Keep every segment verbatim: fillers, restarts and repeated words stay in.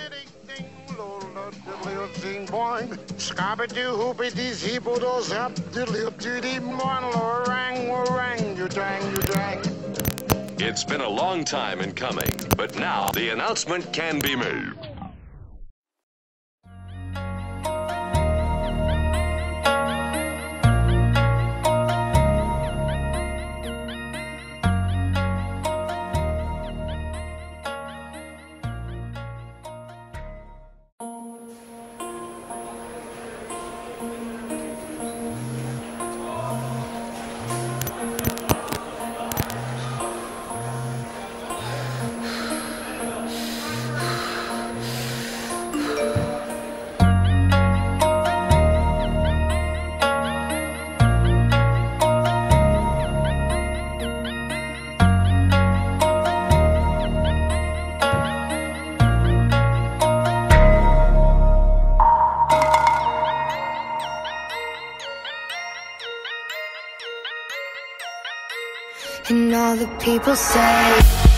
It's been a long time in coming, but now the announcement can be made. And all the people say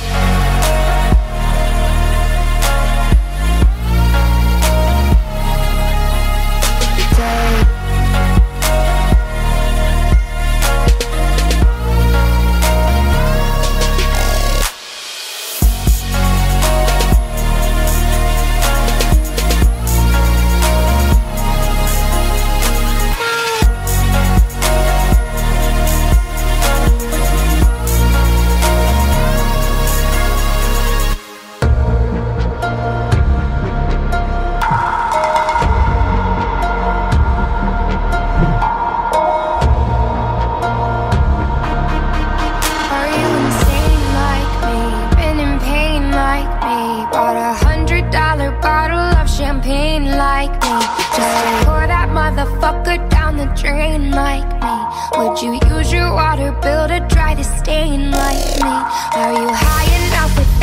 motherfucker down the drain like me? Would you use your water bill to dry the stain like me? Are you high enough with